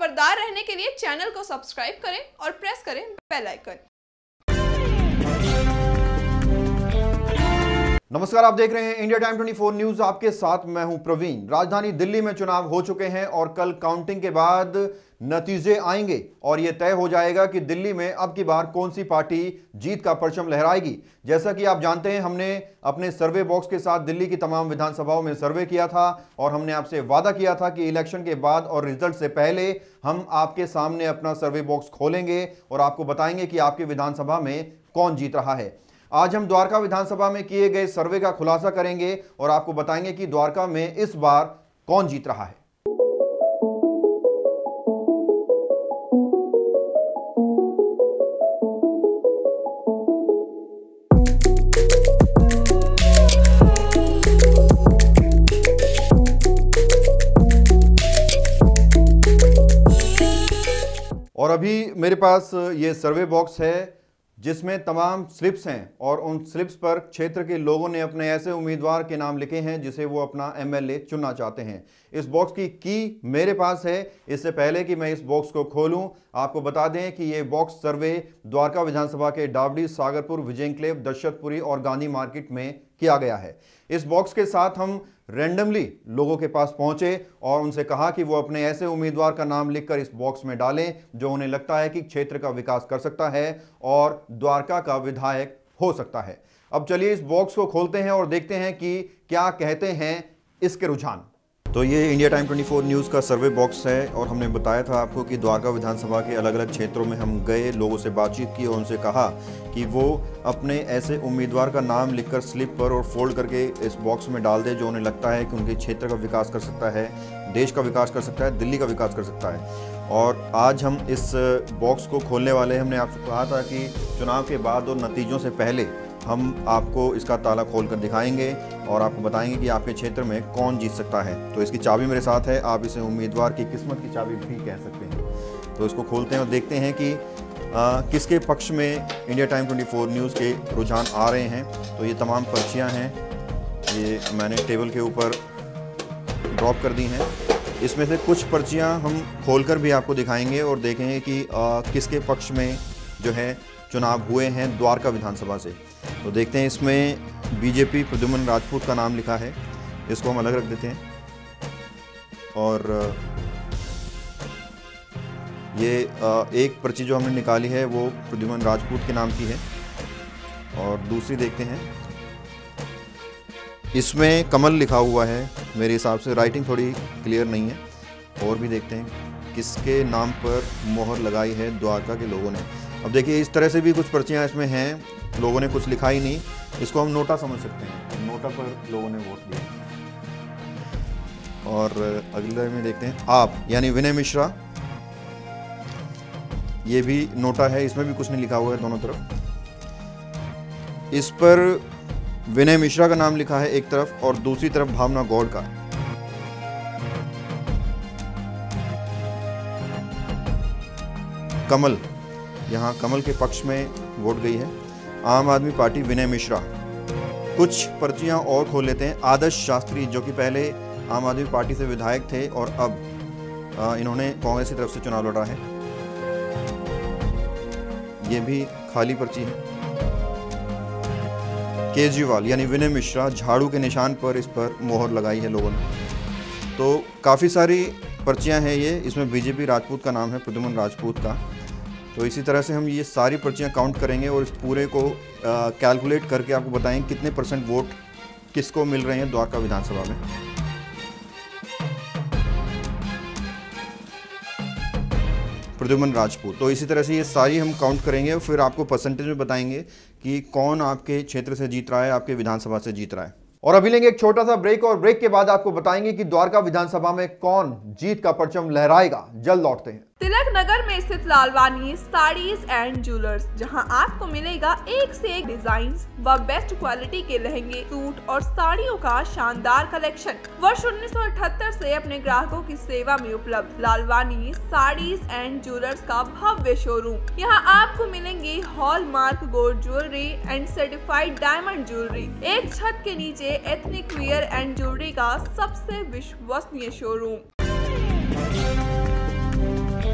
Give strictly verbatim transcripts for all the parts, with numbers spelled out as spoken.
खबरदार रहने के लिए चैनल को सब्सक्राइब करें और प्रेस करें बेल आइकन। नमस्कार, आप देख रहे हैं इंडिया टाइम चौबीस न्यूज। आपके साथ मैं हूं प्रवीण। राजधानी दिल्ली में चुनाव हो चुके हैं और कल काउंटिंग के बाद नतीजे आएंगे और यह तय हो जाएगा कि दिल्ली में अब की बार कौन सी पार्टी जीत का परचम लहराएगी। जैसा कि आप जानते हैं, हमने अपने सर्वे बॉक्स के साथ दिल्ली की तमाम विधानसभाओं में सर्वे किया था और हमने आपसे वादा किया था कि इलेक्शन के बाद और रिजल्ट से पहले हम आपके सामने अपना सर्वे बॉक्स खोलेंगे और आपको बताएंगे कि आपकी विधानसभा में कौन जीत रहा है। आज हम द्वारका विधानसभा में किए गए सर्वे का खुलासा करेंगे और आपको बताएंगे कि द्वारका में इस बार कौन जीत रहा है। और अभी मेरे पास ये सर्वे बॉक्स है जिसमें तमाम स्लिप्स हैं और उन स्लिप्स पर क्षेत्र के लोगों ने अपने ऐसे उम्मीदवार के नाम लिखे हैं जिसे वो अपना एमएलए चुनना चाहते हैं। इस बॉक्स की की मेरे पास है। इससे पहले कि मैं इस बॉक्स को खोलूं, आपको बता दें कि ये बॉक्स सर्वे द्वारका विधानसभा के डावडी, सागरपुर, विजय एन्क्लेव, दशरथपुरी और गांधी मार्केट में किया गया है। इस बॉक्स के साथ हम रैंडमली लोगों के पास पहुंचे और उनसे कहा कि वो अपने ऐसे उम्मीदवार का नाम लिखकर इस बॉक्स में डालें जो उन्हें लगता है कि क्षेत्र का विकास कर सकता है और द्वारका का विधायक हो सकता है। अब चलिए इस बॉक्स को खोलते हैं और देखते हैं कि क्या कहते हैं इसके रुझान। तो ये इंडिया टाइम चौबीस न्यूज़ का सर्वे बॉक्स है और हमने बताया था आपको कि द्वारका विधानसभा के अलग अलग क्षेत्रों में हम गए, लोगों से बातचीत की और उनसे कहा कि वो अपने ऐसे उम्मीदवार का नाम लिखकर स्लिप पर और फोल्ड करके इस बॉक्स में डाल दे जो उन्हें लगता है कि उनके क्षेत्र का विकास कर सकता है, देश का विकास कर सकता है, दिल्ली का विकास कर सकता है। और आज हम इस बॉक्स को खोलने वाले हैं। हमने आपसे कहा था कि चुनाव के बाद और नतीजों से पहले हम आपको इसका ताला खोल कर दिखाएंगे और आपको बताएंगे कि आपके क्षेत्र में कौन जीत सकता है। तो इसकी चाबी मेरे साथ है, आप इसे उम्मीदवार की किस्मत की चाबी भी कह सकते हैं। तो इसको खोलते हैं और देखते हैं कि आ, किसके पक्ष में इंडिया टाइम चौबीस न्यूज़ के रुझान आ रहे हैं। तो ये तमाम पर्चियाँ हैं, ये मैंने टेबल के ऊपर ड्रॉप कर दी हैं। इसमें से कुछ पर्चियाँ हम खोलकर भी आपको दिखाएंगे और देखेंगे कि आ, किसके पक्ष में जो है चुनाव हुए हैं द्वारका विधानसभा से। तो देखते हैं, इसमें बीजेपी प्रद्युम्न राजपूत का नाम लिखा है, इसको हम अलग रख देते हैं। और ये एक पर्ची जो हमने निकाली है वो प्रद्युम्न राजपूत के नाम की है। और दूसरी देखते हैं, इसमें कमल लिखा हुआ है। मेरे हिसाब से राइटिंग थोड़ी क्लियर नहीं है। और भी देखते हैं किसके नाम पर मोहर लगाई है द्वारका के लोगों ने। अब देखिए, इस तरह से भी कुछ पर्चियाँ इसमें हैं, लोगों ने कुछ लिखा ही नहीं। इसको हम नोटा समझ सकते हैं, नोटा पर लोगों ने वोट दिया। और अगले में देखते हैं आप, यानी विनय मिश्रा, ये भी नोटा है, इसमें भी कुछ नहीं लिखा हुआ है दोनों तरफ। इस पर विनय मिश्रा का नाम लिखा है एक तरफ और दूसरी तरफ भावना गौड़ का। कमल, यहाँ कमल के पक्ष में वोट गई है आम आदमी पार्टी, विनय मिश्रा। कुछ पर्चियां और खोल लेते हैं। आदर्श शास्त्री, जो कि पहले आम आदमी पार्टी से विधायक थे और अब आ, इन्होंने कांग्रेस की तरफ से चुनाव लड़ा है। ये भी खाली पर्ची है। केजरीवाल यानी विनय मिश्रा, झाड़ू के निशान पर इस पर मोहर लगाई है लोगों ने। तो काफ़ी सारी पर्चियां हैं ये। इसमें बीजेपी राजपूत का नाम है, प्रद्युम्न राजपूत का। तो इसी तरह से हम ये सारी पर्चियां काउंट करेंगे और इस पूरे को कैलकुलेट करके आपको बताएंगे कितने परसेंट वोट किसको मिल रहे हैं द्वारका विधानसभा में। प्रद्युम्न राजपूत। तो इसी तरह से ये सारी हम काउंट करेंगे और फिर आपको परसेंटेज में बताएंगे कि कौन आपके क्षेत्र से जीत रहा है, आपके विधानसभा से जीत रहा है। और अभी लेंगे एक छोटा सा ब्रेक और ब्रेक के बाद आपको बताएंगे कि द्वारका विधानसभा में कौन जीत का परचम लहराएगा। जल्द लौटते हैं। तिलक नगर में स्थित लालवानी साड़ीज एंड ज्वेलर्स, जहां आपको मिलेगा एक से एक डिजाइन व बेस्ट क्वालिटी के लहंगे, सूट और साड़ियों का शानदार कलेक्शन। वर्ष उन्नीस सौ अठहत्तर से अपने ग्राहकों की सेवा में उपलब्ध लालवानी साड़ीज एंड ज्वेलर्स का भव्य शोरूम। यहां आपको मिलेंगे hallmark gold jewellery and certified diamond jewellery. एक छत के नीचे एथनिक वियर एंड ज्वेलरी का सबसे विश्वसनीय शोरूम।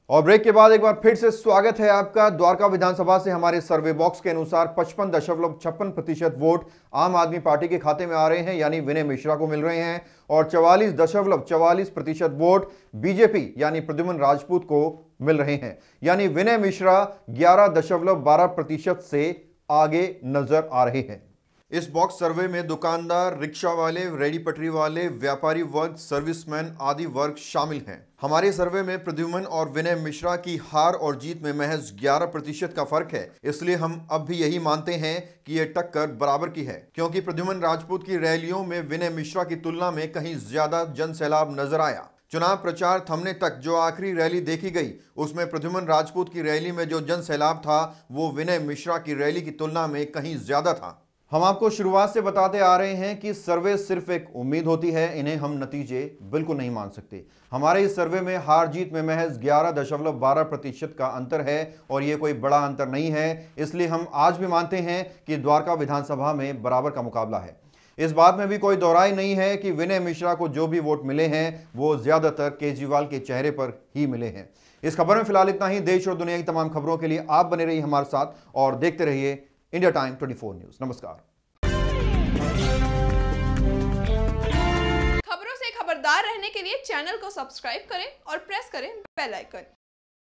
और ब्रेक के बाद एक बार फिर से स्वागत है आपका। द्वारका विधानसभा से हमारे सर्वे बॉक्स के अनुसार पचपन दशमलव छप्पन प्रतिशत वोट आम आदमी पार्टी के खाते में आ रहे हैं, यानी विनय मिश्रा को मिल रहे हैं, और चवालीस दशमलव चवालीस प्रतिशत वोट बीजेपी यानी प्रद्युम्न राजपूत को मिल रहे हैं, यानी विनय मिश्रा ग्यारह दशमलव बारह प्रतिशत से आगे नजर आ रहे हैं। इस बॉक्स सर्वे में दुकानदार, रिक्शा वाले, रेडी पटरी वाले, व्यापारी वर्ग, सर्विसमैन आदि वर्ग शामिल हैं। हमारे सर्वे में प्रद्युम्न और विनय मिश्रा की हार और जीत में महज ग्यारह प्रतिशत का फर्क है, इसलिए हम अब भी यही मानते हैं कि ये टक्कर बराबर की है, क्योंकि प्रद्युम्न राजपूत की रैलियों में विनय मिश्रा की तुलना में कहीं ज्यादा जन सैलाब नजर आया। चुनाव प्रचार थमने तक जो आखिरी रैली देखी गई, उसमें प्रद्युम्न राजपूत की रैली में जो जन सैलाब था वो विनय मिश्रा की रैली की तुलना में कहीं ज्यादा था। हम आपको शुरुआत से बताते आ रहे हैं कि सर्वे सिर्फ एक उम्मीद होती है, इन्हें हम नतीजे बिल्कुल नहीं मान सकते। हमारे इस सर्वे में हार जीत में महज ग्यारह दशमलव बारह प्रतिशत का अंतर है और ये कोई बड़ा अंतर नहीं है, इसलिए हम आज भी मानते हैं कि द्वारका विधानसभा में बराबर का मुकाबला है। इस बात में भी कोई दोहराई नहीं है कि विनय मिश्रा को जो भी वोट मिले हैं वो ज्यादातर केजरीवाल के चेहरे पर ही मिले हैं। इस खबर में फिलहाल इतना ही। देश और दुनिया की तमाम खबरों के लिए आप बने रहिए हमारे साथ और देखते रहिए इंडिया टाइम चौबीस न्यूज। नमस्कार। खबरों से खबरदार रहने के लिए चैनल को सब्सक्राइब करें और प्रेस करें बेल आइकन।